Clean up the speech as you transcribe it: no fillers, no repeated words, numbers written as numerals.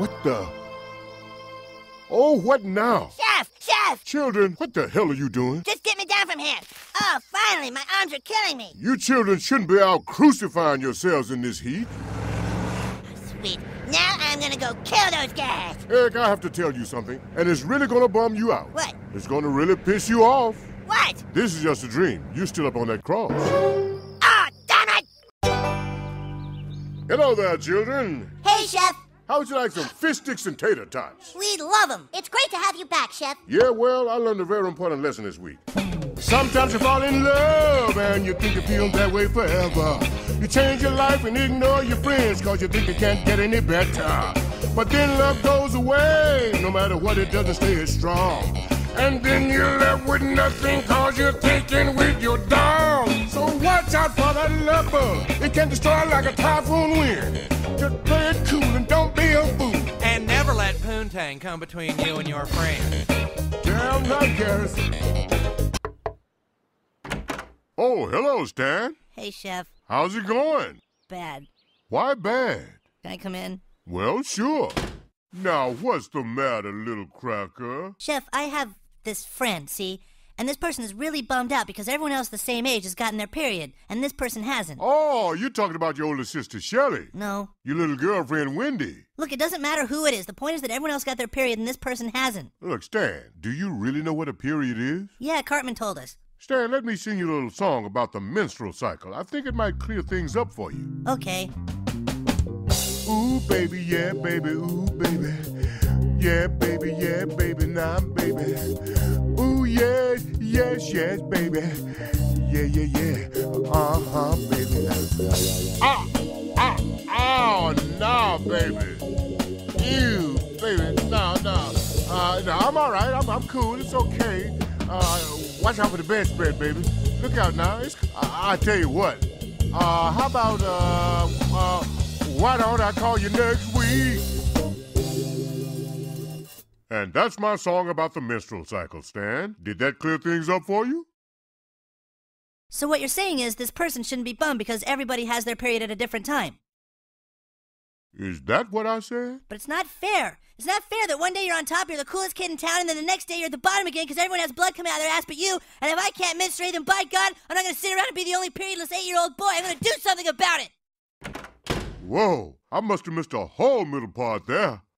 What the? Oh, what now? Chef! Chef! Children, what the hell are you doing? Just get me down from here. Oh, finally, my arms are killing me. You children shouldn't be out crucifying yourselves in this heat. Sweet. Now I'm gonna go kill those guys. Eric, I have to tell you something, and it's really gonna bum you out. What? It's gonna really piss you off. What? This is just a dream. You're still up on that cross. Oh, damn it! Hello there, children. Hey, Chef. How would you like some fish sticks and tater tots? We'd love them. It's great to have you back, Chef. Yeah, well, I learned a very important lesson this week. Sometimes you fall in love and you think you feel that way forever. You change your life and ignore your friends cause you think it can't get any better. But then love goes away, no matter what, it doesn't stay as strong. And then you're left with nothing cause you're thinking with your dog. So watch out for that love bug. It can destroy like a typhoon wind. Just play it cool and don't be a fool. And never let poontang come between you and your friend. Damn right, Garrison. Oh, hello, Stan. Hey, Chef. How's it going? Bad. Why bad? Can I come in? Well, sure. Now, what's the matter, little cracker? Chef, I have this friend, see? And this person is really bummed out because everyone else the same age has gotten their period, and this person hasn't. Oh, you're talking about your older sister, Shelley. No. Your little girlfriend, Wendy. Look, it doesn't matter who it is. The point is that everyone else got their period and this person hasn't. Look, Stan, do you really know what a period is? Yeah, Cartman told us. Stan, let me sing you a little song about the menstrual cycle. I think it might clear things up for you. Okay. Ooh, baby, yeah, baby, ooh, baby. Yeah, baby, now, baby. Ooh, yes, yes, yes, baby. Yeah. Uh-huh, baby. Oh, no, baby. Ew, baby, no. No, I'm all right. I'm cool. It's okay. Watch out for the bedspread, baby. Look out now. I tell you what. How about, why don't I call you next week? And that's my song about the menstrual cycle, Stan. Did that clear things up for you? So what you're saying is this person shouldn't be bummed because everybody has their period at a different time. Is that what I said? But it's not fair. It's not fair that one day you're on top, you're the coolest kid in town, and then the next day you're at the bottom again because everyone has blood coming out of their ass but you. And if I can't menstruate, then by God, I'm not going to sit around and be the only periodless 8-year-old boy. I'm going to do something about it. Whoa, I must have missed a whole middle part there.